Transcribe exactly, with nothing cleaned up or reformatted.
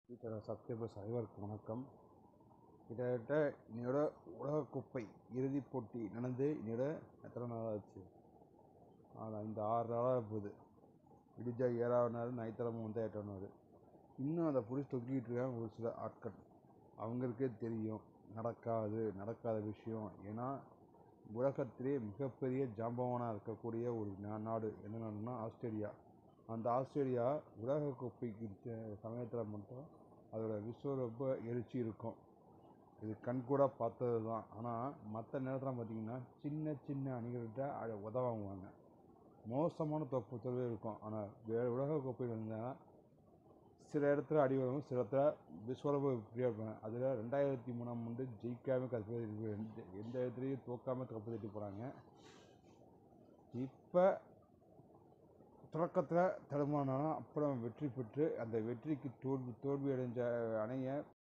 வீட்டோட சப்ஸ்கிரைபர்ஸ் அனைவருக்கும் வணக்கம். கிட்டத்தட்ட இன்னையோட உலகக்கோப்பை இறுதிப் போட்டி நடந்து இன்னையோட எத்தனை நாள் ஆச்சு? ஆனால் இந்த ஆறு நாளாக போகுது. விடிஞ்சா ஏழாவது நாள், ஞாயிற்றுக்கிழமை வந்து எட்டாவது நாள். இன்னும் அதை பிடிச்சி தொங்கிட்டு இருக்காங்க ஒரு சில ஆட்கள். அவங்களுக்கே தெரியும் நடக்காது நடக்காத விஷயம். ஏன்னா உலகத்திலே மிகப்பெரிய ஜாம்பவானாக இருக்கக்கூடிய ஒரு நாடு என்ன நாடுனா ஆஸ்திரேலியா. அந்த ஆஸ்திரேலியா உலகக்கோப்பைக்கு சமயத்தில் மட்டும் அதோட விஸ்வரூப எழுச்சி இருக்கும். இது கண்கூட பார்த்தது தான். ஆனால் மற்ற நேரத்தில் பார்த்திங்கன்னா சின்ன சின்ன அணிகள்கிட்ட அதை உதவாங்குவாங்க. மோசமான தோப்பு தொழில் இருக்கும். ஆனால் வேறு உலகக்கோப்பையில் இருந்தால் சில இடத்துல அடி வரும், சில இடத்துல விஸ்வரூப இப்படியாக இருப்பாங்க. அதில் ரெண்டாயிரத்தி மூணாம் ஆண்டு ஜெயிக்காமல் கப்பு எந்த எந்த இடத்துலையும் தோக்காமல் கப்பு தட்டி போகிறாங்க. இப்போ தொடக்கத்தில் தடுமாறினாலும் அப்புறம் வெற்றி பெற்று அந்த வெற்றிக்கு தோல்வி தோல்வி அடைஞ்ச அணையை